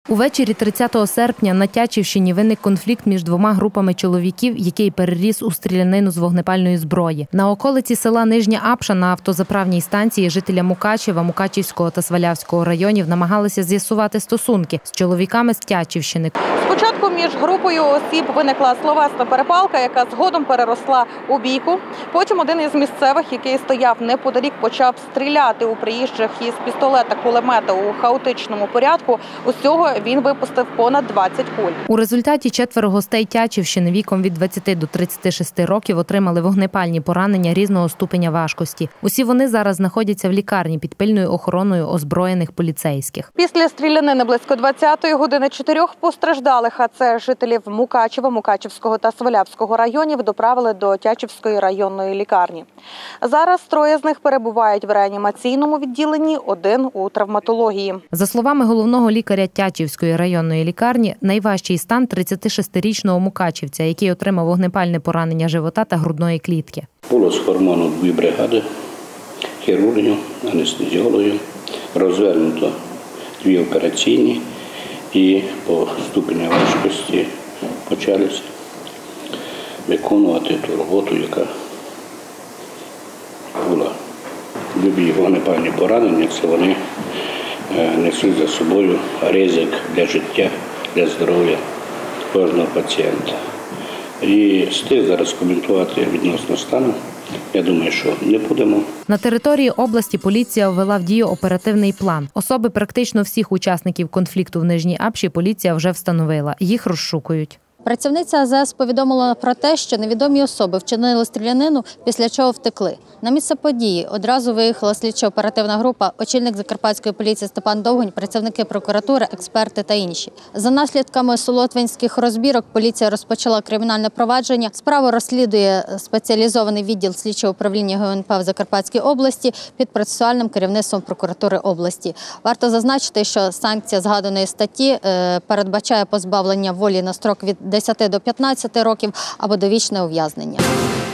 Увечері 30 серпня на Тячівщині виник конфлікт між двома групами чоловіків, який переріс у стрілянину з вогнепальної зброї. На околиці села Нижня Апша на автозаправній станції жителя Мукачева, Мукачівського та Свалявського районів намагалися з'ясувати стосунки з чоловіками з Тячівщини. Спочатку між групою осіб виникла словесна перепалка, яка згодом переросла у бійку. Потім один із місцевих, який стояв неподалік, почав стріляти у приїжджих із пістолета-кулемета у хаотичному порядку. Усього він випустив понад 20 куль. У результаті 4 гостей Тячівщини віком від 20 до 36 років отримали вогнепальні поранення різного ступеня важкості. Усі вони зараз знаходяться в лікарні під пильною охороною озброєних поліцейських. Після стрілянини близько 20-ї години 4 постраждалих, а це жителів Мукачева, Мукачівського та Свалявського районів, доправили до Тячівської районної лікарні. Зараз 3 з них перебувають в реанімаційному відділенні, 1 у травматології. За словами головного лікаря Тячівської районної лікарні, найважчий стан 36-річного мукачівця, який отримав вогнепальне поранення живота та грудної клітки. Було сформовано 2 бригади хірургів, анестезіологів, розвернуто 2 операційні і по ступеню важкості почалися виконувати ту роботу, яка була. Любі вогнепальні поранення – це вони несуть за собою ризик для життя, для здоров'я кожного пацієнта. І з тих зараз коментувати відносно стану, я думаю, що не будемо. На території області поліція ввела в дію оперативний план. Особи практично всіх учасників конфлікту в Нижній Апші поліція вже встановила. Їх розшукують. Працівниця АЗС повідомила про те, що невідомі особи вчинили стрілянину, після чого втекли. На місце події одразу виїхала слідчо-оперативна група, очільник Закарпатської поліції Степан Довгань, працівники прокуратури, експерти та інші. За наслідками солотвинських розбірок поліція розпочала кримінальне провадження. Справу розслідує спеціалізований відділ слідчого управління ГУНП в Закарпатській області під процесуальним керівництвом прокуратури області. Варто зазначити, що санкція згаданої статті передбачає позбавлення волі на строк від 10 до 15 років або довічне ув'язнення.